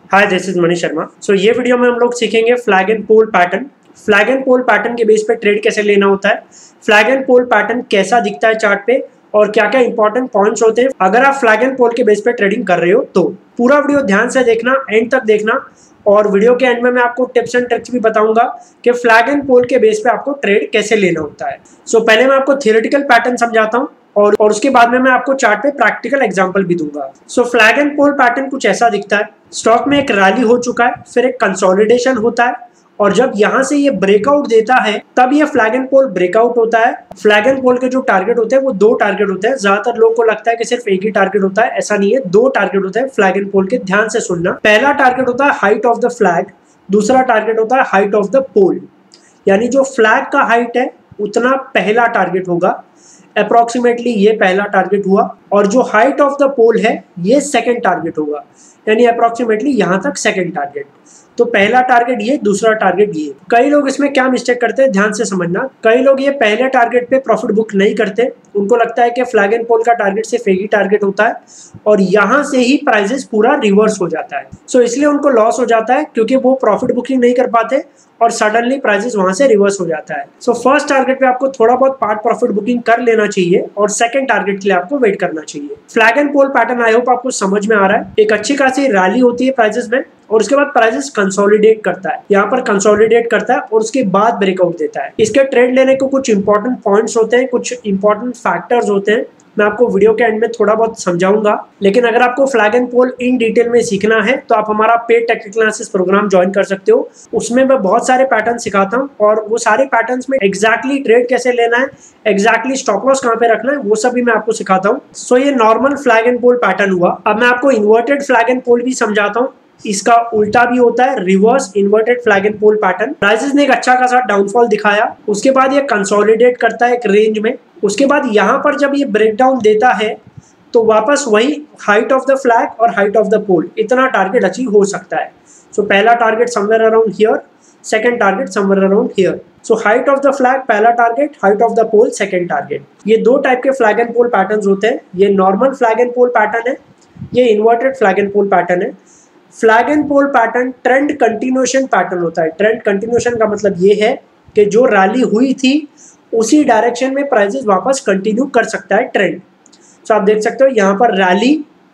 Hi, this is Manish Sharma. So ये video में हम लोग सीखेंगे flag and pole pattern. Flag and pole pattern के बेस पे ट्रेड कैसे लेना होता है, फ्लैग एंड पोल पैटर्न कैसा दिखता है चार्ट पे और क्या क्या इंपॉर्टेंट पॉइंट्स होते हैं अगर आप फ्लैग एंड पोल के बेस पे ट्रेडिंग कर रहे हो। तो पूरा वीडियो ध्यान से देखना, एंड तक देखना, और वीडियो के एंड में मैं आपको टिप्स एंड ट्रिक्स भी बताऊंगा कि फ्लैग एंड पोल के बेस पे आपको ट्रेड कैसे लेना होता है। सो पहले मैं आपको थियोरेटिकल पैटर्न समझाता हूँ और उसके बाद में मैं आपको चार्ट पे प्रैक्टिकल एग्जांपल भी दूंगा। So flag and pole pattern कुछ ऐसा दिखता है। स्टॉक में एक रैली हो चुका है, फिर एक कंसोलिडेशन होता है, और जब यहां से ये ब्रेकआउट देता है तब ये फ्लैग एंड पोल ब्रेकआउट होता है। फ्लैग एंड पोल के जो टारगेट होते हैं वो दो टारगेट होते हैं। ज्यादातर लोगों को लगता है कि सिर्फ एक ही टारगेट होता है, ऐसा नहीं है, दो टारगेट होते हैं फ्लैग एंड पोल के। ध्यान से सुनना, पहला टारगेट होता है हाइट ऑफ द फ्लैग, दूसरा टारगेट होता है हाइट ऑफ द पोल। यानी जो फ्लैग का हाइट है उतना पहला टारगेट होगा, अप्रोक्सीमेटली ये पहला टारगेट हुआ, और जो हाइट ऑफ द पोल है ये सेकंड टारगेट होगा, यानी अप्रोक्सीमेटली यहां तक सेकंड टारगेट। तो पहला टारगेट ये, दूसरा टारगेट ये। कई लोग इसमें क्या मिस्टेक करते हैं, ध्यान से समझना। कई लोग ये पहले टारगेट पे प्रॉफिट बुक नहीं करते। उनको लगता है कि फ्लैग एंड पोल का टारगेट सिर्फ एक ही टारगेट होता है और यहां से ही प्राइजेस पूरा रिवर्स हो जाता है। सो इसलिए उनको लॉस हो जाता है क्योंकि वो प्रॉफिट बुकिंग नहीं कर पाते और सडनली प्राइजेस वहां से रिवर्स हो जाता है। सो फर्स्ट टारगेट पे आपको थोड़ा बहुत पार्ट प्रॉफिट बुकिंग कर लेना चाहिए और सेकंड टारगेट के लिए आपको वेट करना चाहिए। Flag and pole pattern I hope आपको समझ में आ रहा है। एक अच्छी खासी रैली होती है प्राइजेस में और उसके बाद प्राइजेस कंसोलिडेट करता है, यहाँ पर कंसोलिडेट करता है और उसके बाद ब्रेकआउट देता है। इसके ट्रेड लेने को कुछ इंपॉर्टेंट पॉइंट्स होते हैं, कुछ इंपॉर्टेंट फैक्टर्स होते हैं। मैं आपको वीडियो के एंड में थोड़ा बहुत समझाऊंगा, लेकिन अगर आपको flag and pole in detail में सीखना है तो आप हमारा paid technical analysis programme join कर सकते हो। उसमें मैं बहुत सारे पैटर्न सिखाता हूँ और वो सारे पैटर्न्स में एग्जैक्टली ट्रेड कैसे लेना है, एग्जैक्टली स्टॉप लॉस कहाँ पे रखना है, वो सब भी मैं आपको सिखाता हूँ। सो ये normal flag and pole pattern हुआ। अब मैं आपको इन्वर्टेड फ्लैग एंड पोल भी समझाता हूँ। इसका उल्टा भी होता है, reverse inverted flag and pole pattern. Prices ने एक अच्छा खासा डाउनफॉल दिखाया, उसके बाद ये कंसोलिडेट करता है एक रेंज में। उसके बाद यहाँ पर जब ये ब्रेकडाउन देता है तो वापस वही हाइट ऑफ द फ्लैग और हाइट ऑफ द पोल, इतना टारगेट अचीव हो सकता है। सो पहला target somewhere around here, second target somewhere around here. So height of the flag पहला target, height of the pole second target. ये दो type के फ्लैग एंड पोल पैटर्न्स होते हैं। ये normal flag and pole pattern है, ये inverted flag and pole pattern है। Flag and pole pattern trend continuation pattern होता है। ट्रेंड कंटिन्यूएशन का मतलब ये है कि जो रैली हुई थी उसी डायरेक्शन में प्राइसेस वापस कंटिन्यू कर सकता है ट्रेंड। तो आप देख सकते हो यहाँ पर रैली,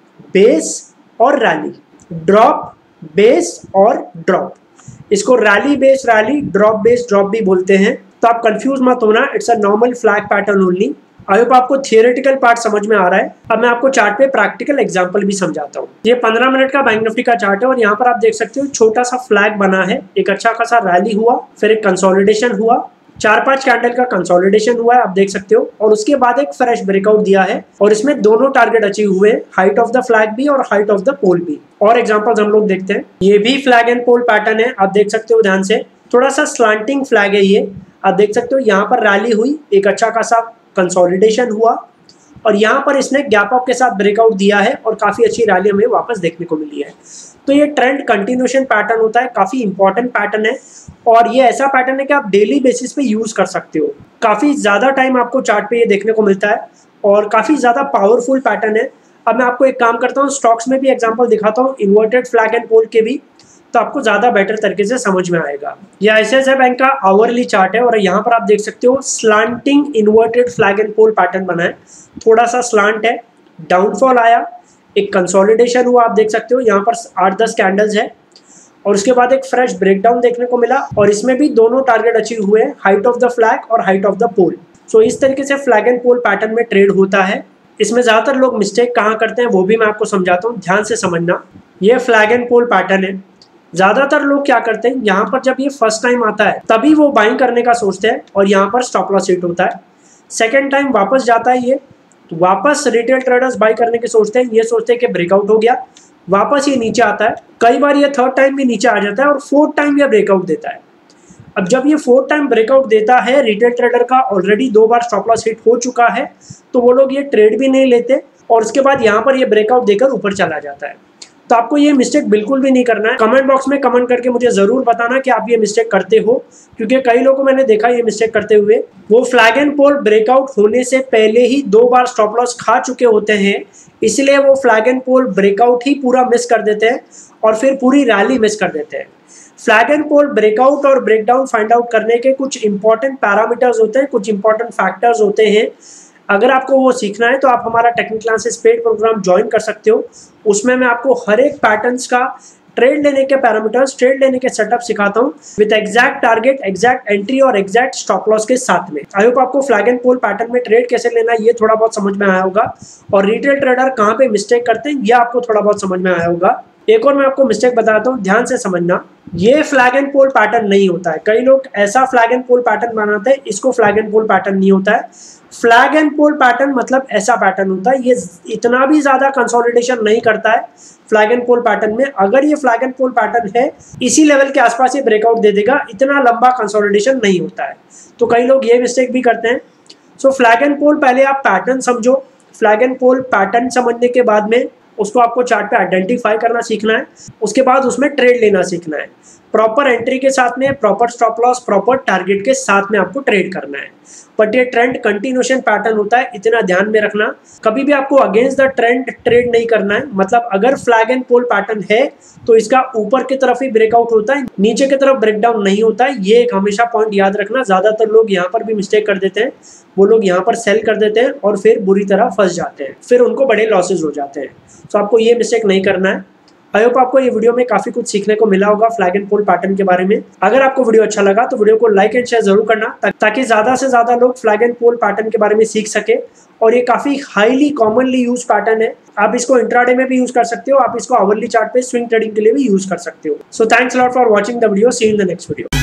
बेस और रैली, ड्रॉप, बेस और ड्रॉप। इसको rally base rally, drop base drop भी बोलते हैं। तो आप कंफ्यूज मत होना, it's a normal flag pattern only. I hope आपको थियोरेटिकल पार्ट समझ में आ रहा है। अब मैं आपको चार्ट पे प्रैक्टिकल एग्जांपल भी समझाता हूँ। ये 15 मिनट का बैंक निफ्टी का चार्ट है और यहाँ पर आप देख सकते हो छोटा सा फ्लैग बना है, एक अच्छा खासा रैली हुआ, फिर एक कंसोलिडेशन हुआ, 4-5 कैंडल का कंसोलिडेशन हुआ है, आप देख सकते हो, और उसके बाद एक फ्रेश ब्रेकआउट दिया है और इसमें दोनों टारगेट अचीव हुए, हाइट ऑफ द फ्लैग भी और हाइट ऑफ द पोल भी। और एग्जांपल्स हम लोग देखते हैं। ये भी फ्लैग एंड पोल पैटर्न है, आप देख सकते हो ध्यान से, थोड़ा सा स्लांटिंग फ्लैग है ये। आप देख सकते हो यहाँ पर रैली हुई, एक अच्छा खासा कंसोलिडेशन हुआ और यहाँ पर इसने गैप अप के साथ ब्रेकआउट दिया है और काफी अच्छी रैली हमें वापस देखने को मिली है। तो ये ट्रेंड कंटिन्यूएशन पैटर्न होता है, काफी इंपॉर्टेंट पैटर्न है और ये ऐसा पैटर्न है कि आप डेली बेसिस पे यूज कर सकते हो। काफी ज्यादा टाइम आपको चार्ट पे ये देखने को मिलता है और काफी ज्यादा पावरफुल पैटर्न है। अब मैं आपको एक काम करता हूँ, स्टॉक्स में भी एग्जाम्पल दिखाता हूँ, इन्वर्टेड फ्लैग एंड पोल के भी, तो आपको ज्यादा बेटर तरीके से समझ में आएगा। यह आईसीआईसीआई बैंक का आवरली चार्ट है और यहाँ पर आप देख सकते हो slanting inverted flag and pole pattern बना है। थोड़ा सा स्लांट है, डाउनफॉल आया, एक कंसोलिडेशन हुआ, आप देख सकते हो यहाँ पर 8-10 कैंडल्स है और उसके बाद एक फ्रेश ब्रेकडाउन देखने को मिला और इसमें भी दोनों टारगेट अचीव हुए, हाइट ऑफ द फ्लैग और height of the pole. So इस तरीके से फ्लैग एंड पोल पैटर्न में ट्रेड होता है। इसमें ज्यादातर लोग मिस्टेक कहाँ करते हैं वो भी मैं आपको समझाता हूँ, ध्यान से समझना। ये फ्लैग एंड पोल पैटर्न है। ज्यादातर लोग क्या करते हैं, यहाँ पर जब ये फर्स्ट टाइम आता है तभी वो बाइंग करने का सोचते हैं और यहाँ पर स्टॉप लॉस हिट होता है। सेकेंड टाइम वापस जाता है ये, तो वापस रिटेल ट्रेडर्स बाई करने की सोचते हैं, ये सोचते हैं कि ब्रेकआउट हो गया, वापस ये नीचे आता है। कई बार ये थर्ड टाइम भी नीचे आ जाता है और फोर्थ टाइम ये ब्रेकआउट देता है। अब जब ये फोर्थ टाइम ब्रेकआउट देता है, रिटेल ट्रेडर का ऑलरेडी 2 बार स्टॉप लॉस हिट हो चुका है, तो वो लोग ये ट्रेड भी नहीं लेते और उसके बाद यहाँ पर ये ब्रेकआउट देकर ऊपर चला जाता है। तो आपको ये मिस्टेक बिल्कुल भी नहीं करना है। कमेंट बॉक्स में कमेंट करके मुझे जरूर बताना कि आप ये मिस्टेक करते हो, क्योंकि कई लोगों को मैंने देखा ये मिस्टेक करते हुए। वो फ्लैग एंड पोल ब्रेकआउट होने से पहले ही 2 बार स्टॉप लॉस खा चुके होते हैं, इसलिए वो फ्लैग एंड पोल ब्रेकआउट ही पूरा मिस कर देते हैं और फिर पूरी रैली मिस कर देते हैं। फ्लैग एंड पोल ब्रेकआउट और ब्रेकडाउन फाइंड आउट करने के कुछ इंपॉर्टेंट पैरामीटर्स होते हैं, कुछ इंपॉर्टेंट फैक्टर्स होते हैं। अगर आपको वो सीखना है तो आप हमारा technical classes paid programme join कर सकते हो। उसमें मैं आपको हर एक पैटर्न्स का ट्रेड लेने के पैरामीटर्स, ट्रेड लेने के सेटअप सिखाता हूँ with exact target, exact entry और एग्जैक्ट स्टॉप लॉस के साथ में। आई होप आपको फ्लैग एंड पोल पैटर्न में ट्रेड कैसे लेना है ये थोड़ा बहुत समझ में आया होगा, और रिटेल ट्रेडर कहाँ पे मिस्टेक करते हैं ये आपको थोड़ा बहुत समझ में आया होगा। एक और मैं आपको मिस्टेक बताता हूँ, ध्यान से समझना। ये फ्लैग एंड पोल पैटर्न नहीं होता है। कई लोग ऐसा फ्लैग एंड पोल पैटर्न बनाते हैं, इसको फ्लैग एंड पोल पैटर्न नहीं होता है। फ्लैग एंड पोल पैटर्न मतलब ऐसा पैटर्न होता है, ये इतना भी ज्यादा कंसोलिडेशन नहीं करता है फ्लैग एंड पोल पैटर्न में। अगर ये फ्लैग एंड पोल पैटर्न है, इसी लेवल के आसपास ये ब्रेकआउट दे देगा, इतना लंबा कंसोलिडेशन नहीं होता है। तो कई लोग ये मिस्टेक भी करते हैं। सो फ्लैग एंड पोल पहले आप पैटर्न समझो। फ्लैग एंड पोल पैटर्न समझने के बाद में उसको आपको चार्ट पे आइडेंटिफाई करना सीखना है, उसके बाद उसमें ट्रेड लेना सीखना है। प्रॉपर एंट्री के साथ में, proper stop loss, proper target के साथ में आपको ट्रेड करना है। बट ये ट्रेंड कंटिन्यूएशन पैटर्न होता है, इतना ध्यान में रखना। कभी भी आपको अगेंस्ट द ट्रेंड ट्रेड नहीं करना है। मतलब अगर फ्लैग एंड पोल पैटर्न है तो इसका ऊपर की तरफ ही ब्रेकआउट होता है, नीचे की तरफ ब्रेकडाउन नहीं होता है। ये एक हमेशा पॉइंट याद रखना। ज्यादातर लोग यहाँ पर भी मिस्टेक कर देते हैं, वो लोग यहाँ पर सेल कर देते हैं और फिर बुरी तरह फंस जाते हैं, फिर उनको बड़े लॉसेज हो जाते हैं। तो आपको ये मिस्टेक नहीं करना है। आई होप आपको ये वीडियो में काफी कुछ सीखने को मिला होगा फ्लैग एंड पोल पैटर्न के बारे में। अगर आपको वीडियो अच्छा लगा तो वीडियो को लाइक एंड शेयर जरूर करना, ताकि ज्यादा से ज्यादा लोग फ्लैग एंड पोल पैटर्न के बारे में सीख सके। और ये काफी हाईली कॉमनली यूज पैटर्न है। आप इसको इंट्राडे में भी यूज कर सकते हो, आप इसको आवरली चार्ट पे स्विंग ट्रेडिंग के लिए भी यूज कर सकते हो। So thanks lot for watching the video. See you in the next video.